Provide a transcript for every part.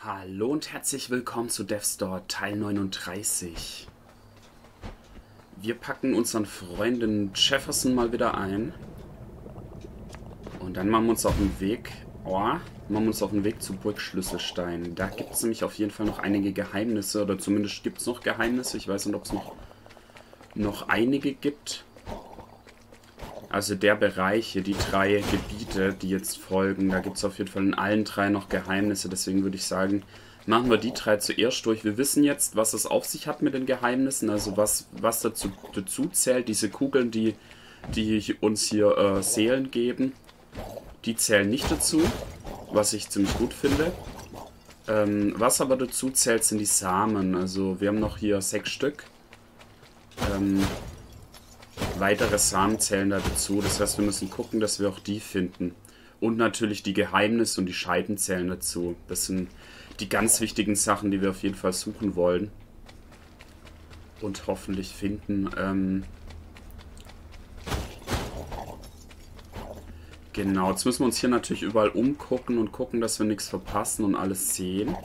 Hallo und herzlich willkommen zu Death's Door Teil 39. Wir packen unseren Freundin Jefferson mal wieder ein. Und dann machen wir uns auf den Weg. Zu Burg Schlüsselstein. Da gibt es nämlich auf jeden Fall noch einige Geheimnisse. Oder zumindest gibt es noch Geheimnisse. Ich weiß nicht, ob es noch einige gibt. Also der Bereich hier, die drei Gebiete, die jetzt folgen, da gibt es auf jeden Fall in allen drei noch Geheimnisse. Deswegen würde ich sagen, machen wir die drei zuerst durch. Wir wissen jetzt, was es auf sich hat mit den Geheimnissen, also was dazu zählt. Diese Kugeln, die uns hier Seelen geben, die zählen nicht dazu, was ich ziemlich gut finde. Was aber dazu zählt, sind die Samen. Also wir haben noch hier 6 Stück. Weitere Samen zählen da dazu. Das heißt, wir müssen gucken, dass wir auch die finden. Und natürlich die Geheimnisse und die Scheiden zählen dazu. Das sind die ganz wichtigen Sachen, die wir auf jeden Fall suchen wollen. Und hoffentlich finden. Genau, jetzt müssen wir uns hier natürlich überall umgucken und gucken, dass wir nichts verpassen und alles sehen.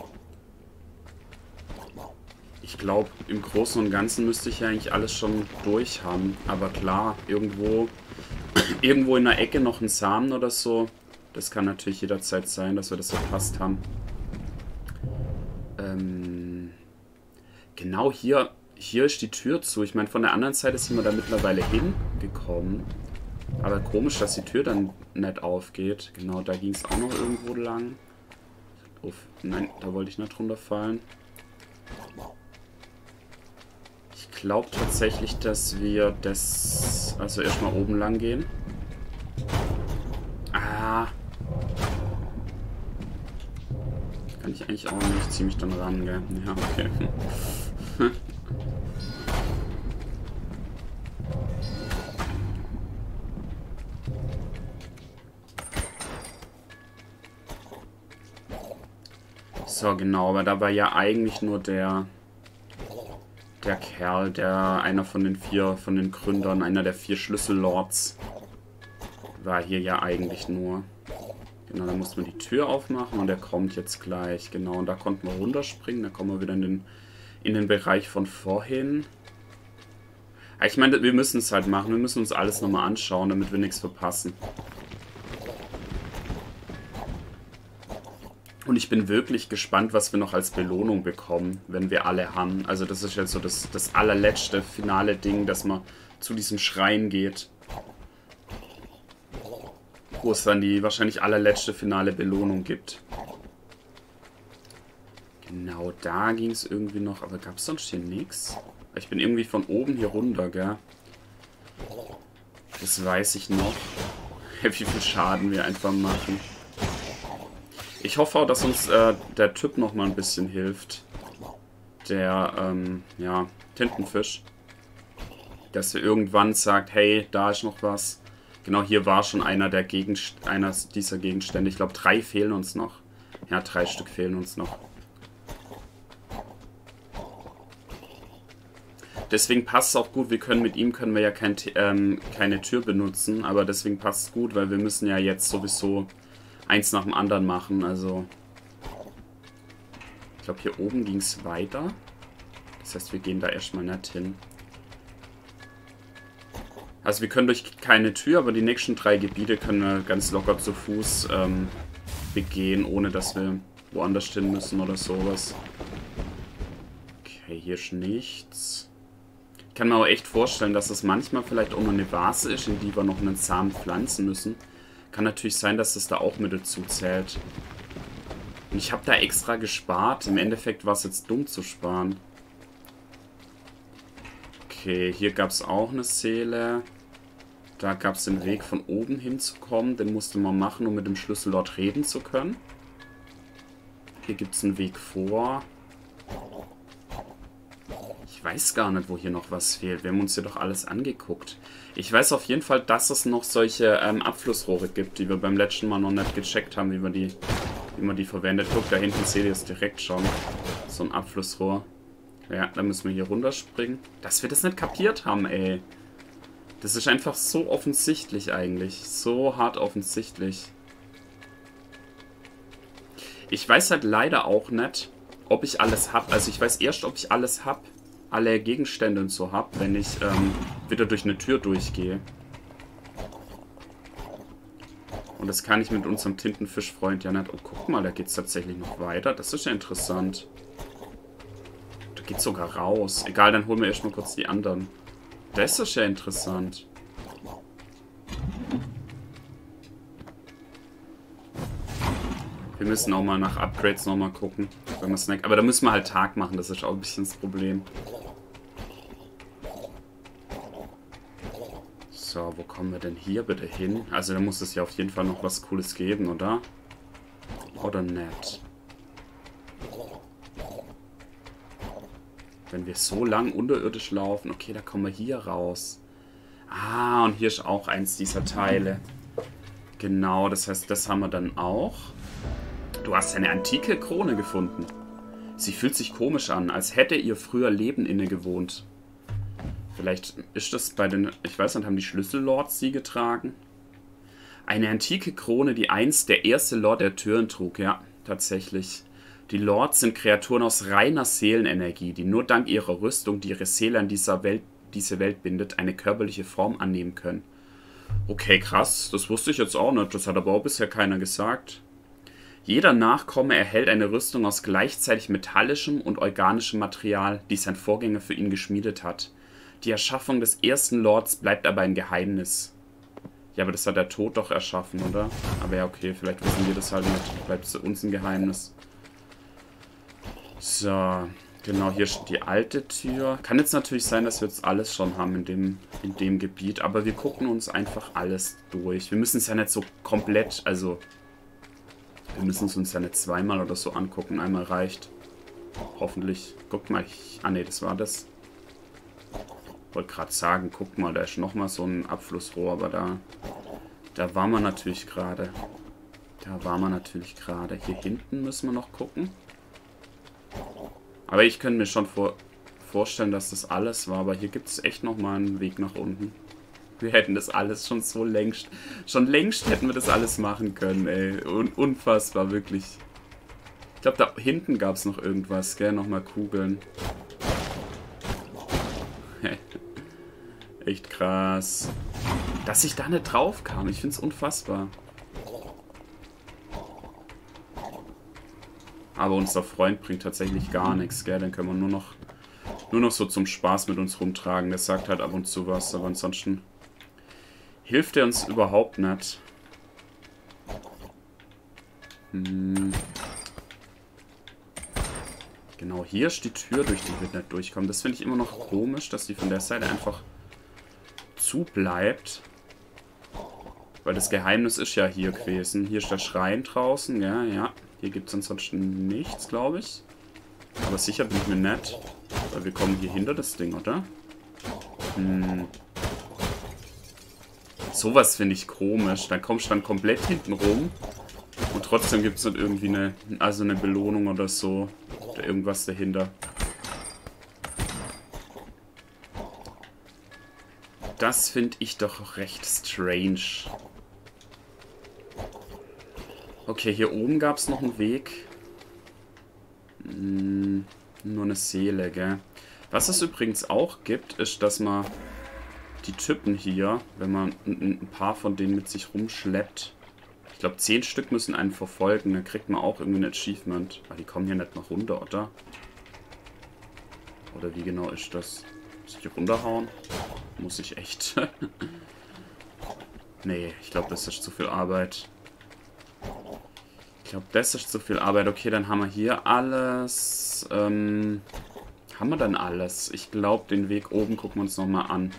Ich glaube, im Großen und Ganzen müsste ich ja eigentlich alles schon durch haben. Aber klar, irgendwo in der Ecke noch ein Samen oder so. Das kann natürlich jederzeit sein, dass wir das verpasst haben. Genau, hier ist die Tür zu. Ich meine, von der anderen Seite sind wir da mittlerweile hingekommen. Aber komisch, dass die Tür dann nicht aufgeht. Genau, da ging es auch noch irgendwo lang. Uff, nein, da wollte ich nicht runterfallen. Ich glaube tatsächlich, dass wir das... Also erstmal oben lang gehen. Ah. Kann ich eigentlich auch nicht. Zieh mich dann ran, gell? Ja, okay. So, genau. Aber da war ja eigentlich nur der Kerl, einer von den Gründern, einer der 4 Schlüssellords, war hier ja eigentlich nur. Genau, da mussten wir die Tür aufmachen und er kommt jetzt gleich. Genau, und da konnten wir runterspringen. Da kommen wir wieder in den Bereich von vorhin. Ich meine, wir müssen es halt machen. Wir müssen uns alles nochmal anschauen, damit wir nichts verpassen. Und ich bin wirklich gespannt, was wir noch als Belohnung bekommen, wenn wir alle haben. Also das ist jetzt so das allerletzte, finale Ding, dass man zu diesem Schrein geht. Wo es dann die wahrscheinlich allerletzte finale Belohnung gibt. Genau, da ging es irgendwie noch. Aber gab es sonst hier nichts? Ich bin irgendwie von oben hier runter, gell? Das weiß ich noch. Wie viel Schaden wir einfach machen. Ich hoffe auch, dass uns der Typ noch mal ein bisschen hilft. Der, ja, Tintenfisch. Dass er irgendwann sagt, hey, da ist noch was. Genau, hier war schon einer dieser Gegenstände. Ich glaube, 3 fehlen uns noch. Ja, 3 Stück fehlen uns noch. Deswegen passt es auch gut. Mit ihm können wir ja keine Tür benutzen. Aber deswegen passt es gut, weil wir müssen ja jetzt sowieso eins nach dem anderen machen, also ich glaube, hier oben ging es weiter. Das heißt, wir gehen da erstmal nicht hin. Also wir können durch keine Tür, aber die nächsten 3 Gebiete können wir ganz locker zu Fuß begehen, ohne dass wir woanders hin müssen oder sowas. Okay, hier ist nichts. Ich kann mir aber echt vorstellen, dass es manchmal vielleicht auch noch eine Vase ist, in die wir noch einen Samen pflanzen müssen. Kann natürlich sein, dass das da auch mit dazu zählt. Und ich habe da extra gespart. Im Endeffekt war es jetzt dumm zu sparen. Okay, hier gab es auch eine Seele. Da gab es den Weg von oben hinzukommen. Den musste man machen, um mit dem Schlüssel dort reden zu können. Hier gibt es einen Weg vor. Ich weiß gar nicht, wo hier noch was fehlt. Wir haben uns hier doch alles angeguckt. Ich weiß auf jeden Fall, dass es noch solche Abflussrohre gibt, die wir beim letzten Mal noch nicht gecheckt haben, wie man die verwendet. Guck, da hinten seht ihr es direkt schon. So ein Abflussrohr. Ja, dann müssen wir hier runterspringen. Dass wir das nicht kapiert haben, ey. Das ist einfach so offensichtlich eigentlich. So hart offensichtlich. Ich weiß halt leider auch nicht, ob ich alles habe. Also ich weiß erst, ob ich alles habe, alle Gegenstände und so habe, wenn ich wieder durch eine Tür durchgehe. Und das kann ich mit unserem Tintenfischfreund ja nicht. Oh, guck mal, da geht es tatsächlich noch weiter. Das ist ja interessant. Da geht sogar raus. Egal, dann holen wir erstmal kurz die anderen. Das ist ja interessant. Wir müssen auch mal nach Upgrades nochmal gucken. Wenn wir Snack. Aber da müssen wir halt Tag machen, das ist auch ein bisschen das Problem. So, wo kommen wir denn hier bitte hin? Also da muss es ja auf jeden Fall noch was Cooles geben, oder? Oder nicht? Wenn wir so lang unterirdisch laufen. Okay, da kommen wir hier raus. Ah, und hier ist auch eins dieser Teile. Genau, das heißt, das haben wir dann auch. Du hast eine antike Krone gefunden. Sie fühlt sich komisch an, als hätte ihr früher Leben inne gewohnt. Vielleicht ist das bei den... Ich weiß nicht, haben die Schlüssellords sie getragen? Eine antike Krone, die einst der erste Lord der Türen trug. Ja, tatsächlich. Die Lords sind Kreaturen aus reiner Seelenenergie, die nur dank ihrer Rüstung, die ihre Seele an diese Welt bindet, eine körperliche Form annehmen können. Okay, krass. Das wusste ich jetzt auch nicht. Das hat aber auch bisher keiner gesagt. Jeder Nachkomme erhält eine Rüstung aus gleichzeitig metallischem und organischem Material, die sein Vorgänger für ihn geschmiedet hat. Die Erschaffung des ersten Lords bleibt aber ein Geheimnis. Ja, aber das hat der Tod doch erschaffen, oder? Aber ja, okay, vielleicht wissen wir das halt nicht. Bleibt es uns ein Geheimnis. So, genau, hier steht die alte Tür. Kann jetzt natürlich sein, dass wir jetzt alles schon haben in dem Gebiet, aber wir gucken uns einfach alles durch. Wir müssen es ja nicht so komplett, also... Wir müssen es uns ja nicht zweimal oder so angucken. Einmal reicht. Hoffentlich. Guck mal. Ah ne, das war das. Wollte gerade sagen, guck mal, da ist nochmal so ein Abflussrohr, aber da waren wir natürlich gerade. Hier hinten müssen wir noch gucken. Aber ich könnte mir schon vorstellen, dass das alles war. Aber hier gibt es echt nochmal einen Weg nach unten. Wir hätten das alles schon so längst... Schon längst hätten wir das alles machen können, ey. Unfassbar, wirklich. Ich glaube, da hinten gab es noch irgendwas, gell? Nochmal Kugeln. Echt krass. Dass ich da nicht drauf kam. Ich finde es unfassbar. Aber unser Freund bringt tatsächlich gar nichts, gell? Den können wir nur noch so zum Spaß mit uns rumtragen. Der sagt halt ab und zu was, aber ansonsten... Hilft er uns überhaupt nicht. Genau, hier ist die Tür, durch die wir nicht durchkommen. Das finde ich immer noch komisch, dass die von der Seite einfach zu bleibt. Weil das Geheimnis ist ja hier gewesen. Hier ist der Schrein draußen, ja, ja. Hier gibt es ansonsten nichts, glaube ich. Aber sicher bin ich mir nicht. Weil wir kommen hier hinter das Ding, oder? Sowas finde ich komisch. Dann kommst du dann komplett hinten rum und trotzdem gibt es nicht irgendwie eine Belohnung oder so. Oder irgendwas dahinter. Das finde ich doch recht strange. Okay, hier oben gab es noch einen Weg. Nur eine Seele, gell? Was es übrigens auch gibt, ist, dass man die Typen hier, wenn man ein paar von denen mit sich rumschleppt, ich glaube 10 Stück müssen einen verfolgen, dann kriegt man auch irgendwie ein Achievement. Aber die kommen hier nicht noch runter, oder? Oder wie genau ist das? Muss ich die runterhauen? Muss ich echt? Nee, ich glaube, das ist zu viel Arbeit. Okay, dann haben wir hier alles. Haben wir dann alles? Ich glaube, den Weg oben gucken wir uns nochmal an.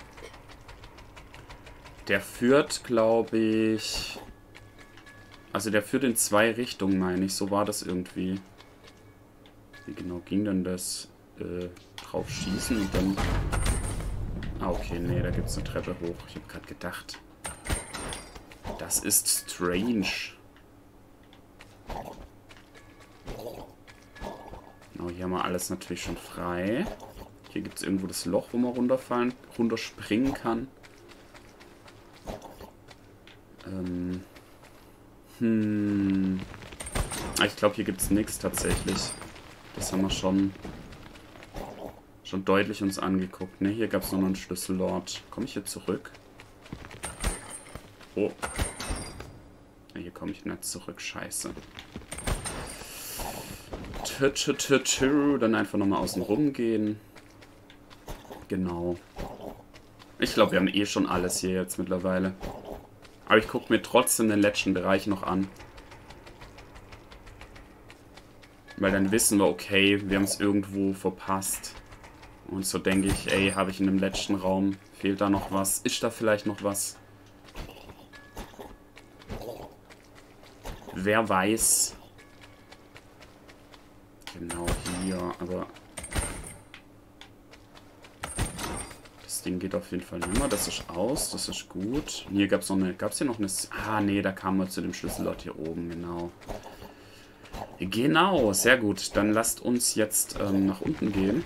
Der führt, glaube ich... Also der führt in 2 Richtungen, meine ich. So war das irgendwie. Wie genau ging denn das? Drauf schießen und dann... Ah, okay, nee, da gibt es eine Treppe hoch. Ich habe gerade gedacht. Das ist strange. Genau, hier haben wir alles natürlich schon frei. Hier gibt es irgendwo das Loch, wo man runterspringen kann. Ich glaube, hier gibt es nichts tatsächlich. Das haben wir schon deutlich uns angeguckt. Ne, hier gab es noch einen Schlüssellord. Komme ich hier zurück? Oh. Ne, hier komme ich nicht zurück. Scheiße. Dann einfach nochmal außen rum gehen. Genau. Ich glaube, wir haben eh schon alles hier jetzt mittlerweile. Aber ich gucke mir trotzdem den letzten Bereich noch an. Weil dann wissen wir, okay, wir haben es irgendwo verpasst. Und so denke ich, ey, habe ich in dem letzten Raum, fehlt da noch was? Ist da vielleicht noch was? Wer weiß. Genau hier, aber das Ding geht auf jeden Fall nicht mehr. Das ist aus, das ist gut. Hier gab es noch eine, gab es hier noch eine... Ah, nee, da kamen wir zu dem Schlüssellord hier oben, genau. Genau, sehr gut. Dann lasst uns jetzt nach unten gehen.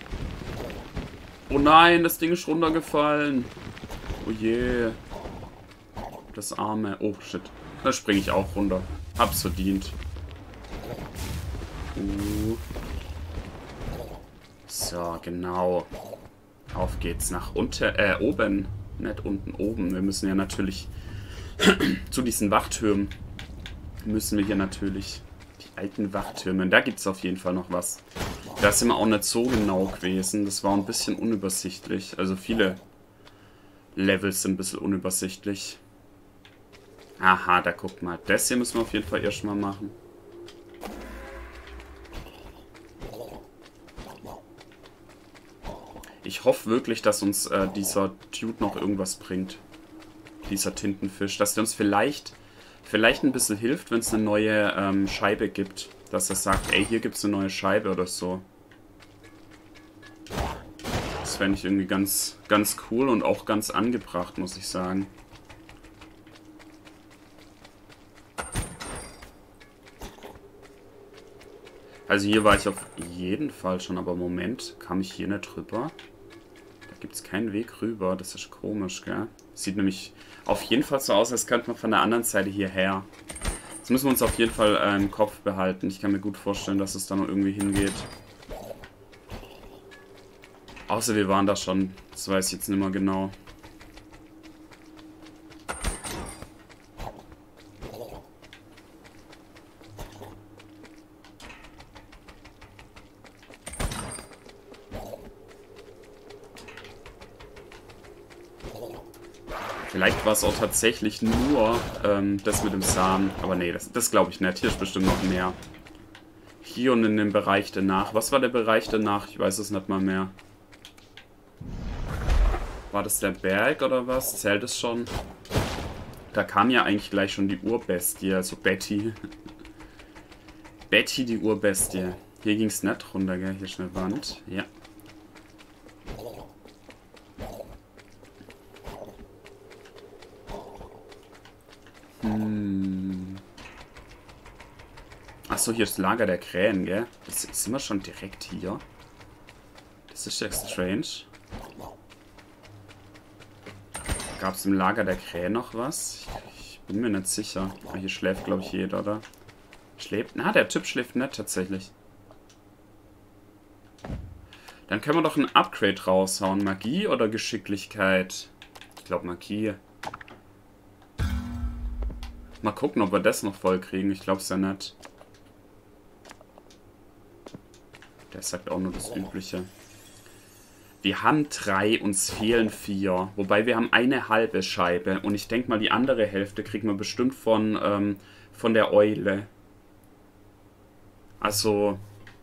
Oh nein, das Ding ist runtergefallen. Oh je. Das Arme. Oh, shit. Da springe ich auch runter. Hab's verdient. So, genau. Auf geht's nach unten, oben. Nicht unten, oben. Wir müssen ja natürlich zu diesen Wachtürmen. Müssen wir hier natürlich die alten Wachtürme. Da gibt's auf jeden Fall noch was. Da sind wir auch nicht so genau gewesen. Das war ein bisschen unübersichtlich. Also viele Levels sind ein bisschen unübersichtlich. Aha, da guckt mal. Das hier müssen wir auf jeden Fall erstmal machen. Ich hoffe wirklich, dass uns dieser Dude noch irgendwas bringt. Dieser Tintenfisch. Dass der uns vielleicht ein bisschen hilft, wenn es eine neue Scheibe gibt. Dass er sagt, ey, hier gibt es eine neue Scheibe oder so. Das fände ich irgendwie ganz, ganz cool und auch ganz angebracht, muss ich sagen. Also hier war ich auf jeden Fall schon, aber Moment, kam ich hier nicht rüber? Da gibt es keinen Weg rüber, das ist komisch, gell? Sieht nämlich auf jeden Fall so aus, als könnte man von der anderen Seite hierher. Das müssen wir uns auf jeden Fall im Kopf behalten. Ich kann mir gut vorstellen, dass es da noch irgendwie hingeht. Außer wir waren da schon, das weiß ich jetzt nicht mehr genau. Vielleicht war es auch tatsächlich nur das mit dem Samen. Aber nee, das glaube ich nicht. Hier ist bestimmt noch mehr. Hier und in dem Bereich danach. Was war der Bereich danach? Ich weiß es nicht mal mehr. War das der Berg oder was? Zählt es schon? Da kam ja eigentlich gleich schon die Urbestie, also Betty. Betty, die Urbestie. Hier ging es nicht runter, gell? Hier ist eine Wand. Ja. Achso, hier ist das Lager der Krähen, gell? Sind wir schon direkt hier? Das ist ja strange. Gab es im Lager der Krähen noch was? Ich bin mir nicht sicher. Hier schläft, glaube ich, jeder, oder? Schläft? Na, der Typ schläft nicht tatsächlich. Dann können wir doch ein Upgrade raushauen. Magie oder Geschicklichkeit? Ich glaube Magie. Mal gucken, ob wir das noch voll kriegen. Ich glaube es ja nicht. Der sagt auch nur das Übliche. Wir haben 3, uns fehlen 4. Wobei wir haben eine halbe Scheibe. Und ich denke mal, die andere Hälfte kriegen wir bestimmt von der Eule. Also,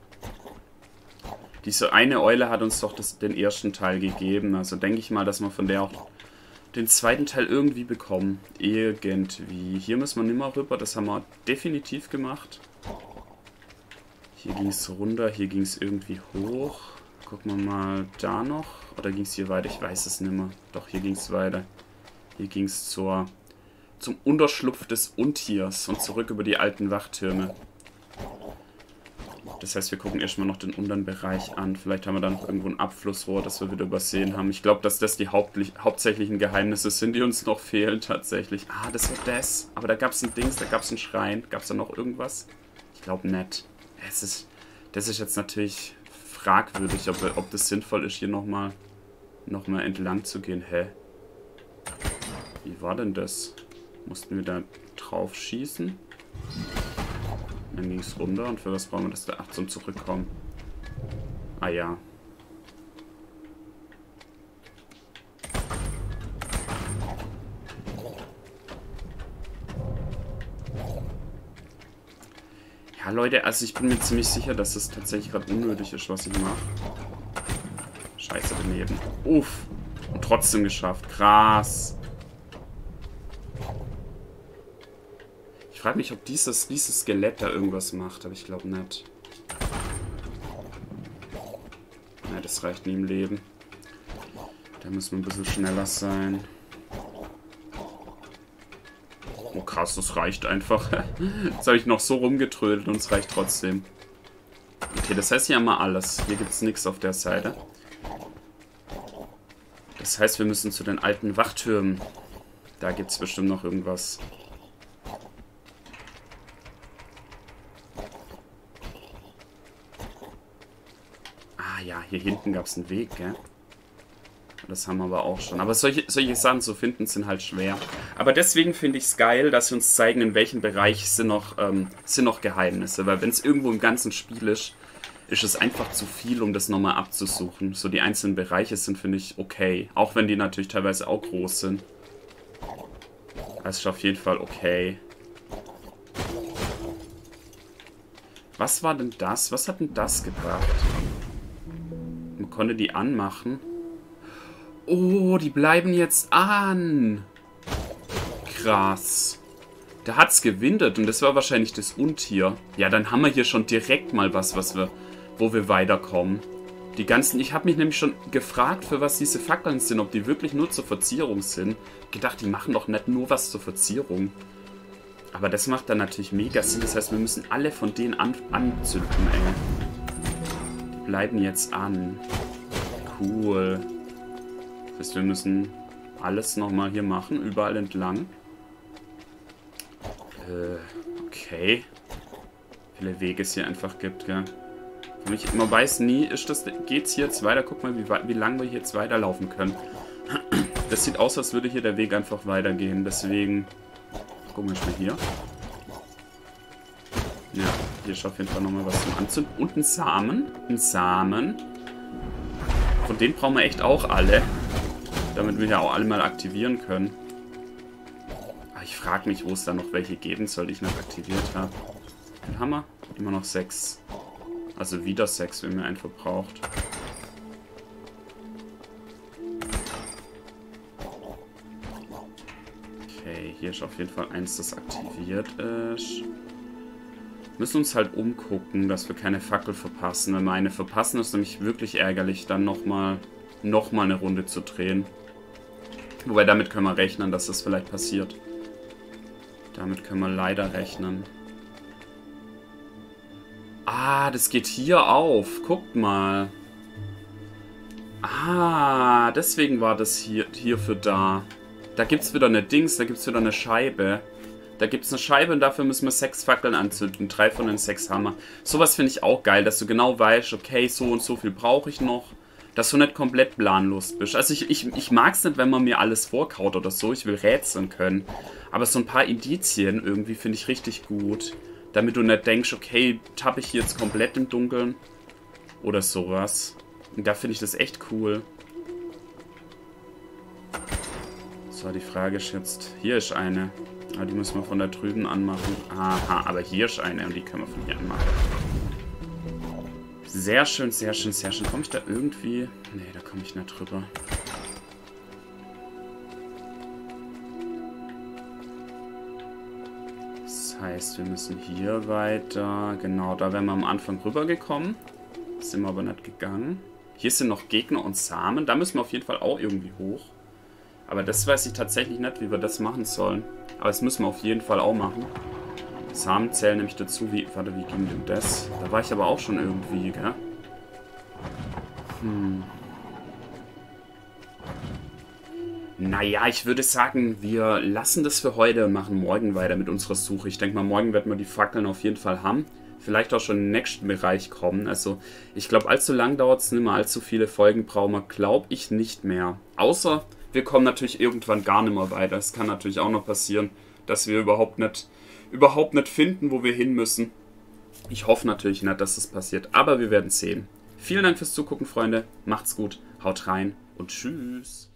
diese eine Eule hat uns doch den ersten Teil gegeben. Also denke ich mal, dass wir von der auch den zweiten Teil irgendwie bekommen. Irgendwie. Hier müssen wir nicht mehr rüber. Das haben wir definitiv gemacht. Hier ging es runter. Hier ging es irgendwie hoch. Gucken wir mal da noch. Oder ging es hier weiter? Ich weiß es nicht mehr. Doch, hier ging es weiter. Hier ging es zum Unterschlupf des Untiers und zurück über die alten Wachtürme. Das heißt, wir gucken erstmal noch den unteren Bereich an. Vielleicht haben wir da noch irgendwo ein Abflussrohr, das wir wieder übersehen haben. Ich glaube, dass das die hauptsächlichen Geheimnisse sind, die uns noch fehlen tatsächlich. Ah, das war das. Aber da gab es ein Dings, da gab es einen Schrein. Gab es da noch irgendwas? Ich glaube nicht. Das ist jetzt natürlich fragwürdig, ob das sinnvoll ist, hier nochmal entlang zu gehen. Hä? Wie war denn das? Mussten wir da drauf schießen? Dann ging es runter. Und für was brauchen wir das da? Ach, zum Zurückkommen. Ah ja. Ja, Leute, also ich bin mir ziemlich sicher, dass es tatsächlich gerade unnötig ist, was ich mache. Scheiße daneben. Uff. Und trotzdem geschafft. Krass. Ich frage mich, ob dieses Skelett da irgendwas macht, aber ich glaube nicht. Ja, das reicht nie im Leben. Da müssen wir ein bisschen schneller sein. Oh krass, das reicht einfach. Jetzt habe ich noch so rumgetrödelt und es reicht trotzdem. Okay, das heißt, hier haben wir alles. Hier gibt es nichts auf der Seite. Das heißt, wir müssen zu den alten Wachtürmen. Da gibt es bestimmt noch irgendwas. Ah ja, hier hinten gab es einen Weg, gell? Das haben wir aber auch schon. Aber solche Sachen zu finden sind halt schwer. Aber deswegen finde ich es geil, dass sie uns zeigen, in welchem Bereich sind noch Geheimnisse. Weil wenn es irgendwo im ganzen Spiel ist, ist es einfach zu viel, um das nochmal abzusuchen. So die einzelnen Bereiche sind, finde ich, okay. Auch wenn die natürlich teilweise auch groß sind. Das ist auf jeden Fall okay. Was war denn das? Was hat denn das gebracht? Man konnte die anmachen. Oh, die bleiben jetzt an. Krass. Da hat's gewindet und das war wahrscheinlich das Untier. Ja, dann haben wir hier schon direkt mal wo wir weiterkommen. Die ganzen, ich habe mich nämlich schon gefragt, für was diese Fackeln sind, ob die wirklich nur zur Verzierung sind. Gedacht, die machen doch nicht nur was zur Verzierung. Aber das macht dann natürlich mega Sinn. Das heißt, wir müssen alle von denen anzünden, ey. Die bleiben jetzt an. Cool. Das heißt, wir müssen alles nochmal hier machen, überall entlang. Okay. Wie viele Wege es hier einfach gibt, gell? Man weiß nie, geht's hier jetzt weiter? Guck mal, wie lange wir hier jetzt weiterlaufen können. Das sieht aus, als würde hier der Weg einfach weitergehen. Deswegen gucken wir mal hier. Ja, hier ist auf jeden Fall nochmal was zum Anzünden. Und ein Samen. Ein Samen. Von denen brauchen wir echt auch alle. Damit wir ja auch alle mal aktivieren können. Aber ich frage mich, wo es da noch welche geben soll, die ich noch aktiviert habe. Den haben wir. Immer noch 6. Also wieder 6, wenn man einen verbraucht. Okay, hier ist auf jeden Fall eins, das aktiviert ist. Müssen uns halt umgucken, dass wir keine Fackel verpassen. Wenn wir eine verpassen, ist nämlich wirklich ärgerlich, dann nochmal eine Runde zu drehen. Wobei, damit können wir rechnen, dass das vielleicht passiert. Damit können wir leider rechnen. Ah, das geht hier auf. Guckt mal. Ah, deswegen war das hierfür da. Da gibt es wieder eine Dings, da gibt es wieder eine Scheibe. Da gibt es eine Scheibe und dafür müssen wir 6 Fackeln anzünden. 3 von den 6 Hammer. Sowas finde ich auch geil, dass du genau weißt, okay, so und so viel brauche ich noch. Dass du nicht komplett planlos bist. Also ich mag es nicht, wenn man mir alles vorkaut oder so. Ich will rätseln können. Aber so ein paar Indizien irgendwie finde ich richtig gut. Damit du nicht denkst, okay, tappe ich hier jetzt komplett im Dunkeln. Oder sowas. Und da finde ich das echt cool. So, die Frage ist jetzt... Hier ist eine. Aber die müssen wir von da drüben anmachen. Aha, aber hier ist eine und die können wir von hier anmachen. Sehr schön, sehr schön, sehr schön. Komme ich da irgendwie... Nee, da komme ich nicht drüber. Das heißt, wir müssen hier weiter. Genau, da wären wir am Anfang rübergekommen. Sind wir aber nicht gegangen. Hier sind noch Gegner und Samen. Da müssen wir auf jeden Fall auch irgendwie hoch. Aber das weiß ich tatsächlich nicht, wie wir das machen sollen. Aber das müssen wir auf jeden Fall auch machen. Samen zählen nämlich dazu, warte, wie ging denn das? Da war ich aber auch schon irgendwie, gell? Naja, ich würde sagen, wir lassen das für heute und machen morgen weiter mit unserer Suche. Ich denke mal, morgen werden wir die Fackeln auf jeden Fall haben. vielleicht auch schon im nächsten Bereich kommen. Also ich glaube, allzu lang dauert es nicht mehr, allzu viele Folgen brauchen wir, glaube ich, nicht mehr. Außer wir kommen natürlich irgendwann gar nicht mehr weiter. Es kann natürlich auch noch passieren, dass wir überhaupt nicht finden, wo wir hin müssen. Ich hoffe natürlich nicht, dass das passiert, aber wir werden sehen. Vielen Dank fürs Zugucken, Freunde. Macht's gut, haut rein und tschüss.